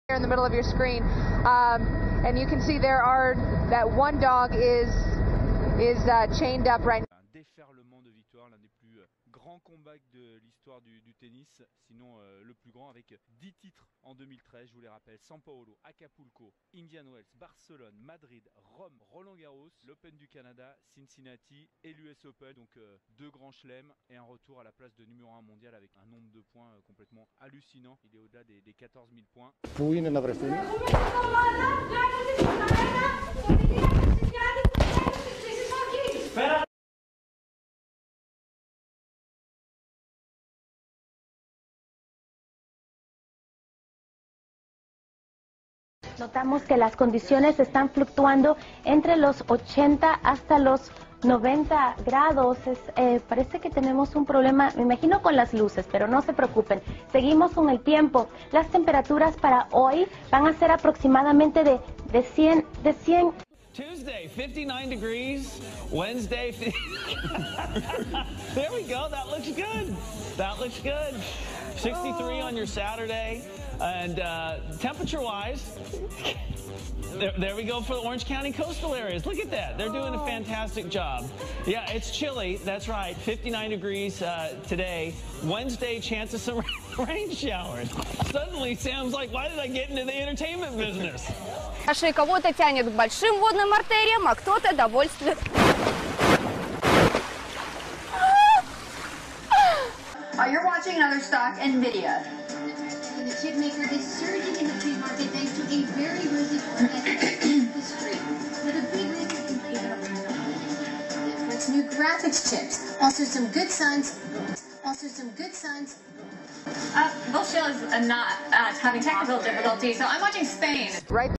in the middle of your screen, and you can see that one dog is chained up right now. Un déferlement de victoires, l'un des plus grands combats de l'histoire du tennis, sinon le plus grand, avec 10 titres en 2013, je vous les rappelle: São Paulo, Acapulco, Indian Wells, Barcelone, Madrid, Rome, Roland-Garros, l'Open du Canada, Cincinnati et l'US Open. Donc deux grands chelems et un retour à la place de numéro 1 mondial avec un nombre de points complètement hallucinant. Il est au-delà des 14 000 points. Powinny na wrestling. Notamos que las condiciones están fluctuando entre los 80 hasta los 90 grados. Parece que tenemos un problema, me imagino, con las luces, pero no se preocupen. Seguimos con el tiempo. Las temperaturas para hoy van a ser aproximadamente de 100. Tuesday, 59 degrees. Wednesday, there we go. That looks good. That looks good. 63 on your Saturday. And temperature-wise, there we go for the Orange County coastal areas. Look at that. They're doing a fantastic job. Yeah, it's chilly. That's right. 59 degrees today. Wednesday, chance of some rain showers. Suddenly, Sam's like, why did I get into the entertainment business? Кого-то тянет к большим водным артериям, а кто-то довольствует. You're watching another stock NVIDIA. The chip maker is surging in the free market thanks to a very rosy forecast history. With a big leap for its new graphics chips. Also some good signs. Bill Shield is not having technical difficulties, so I'm watching Spain. Right.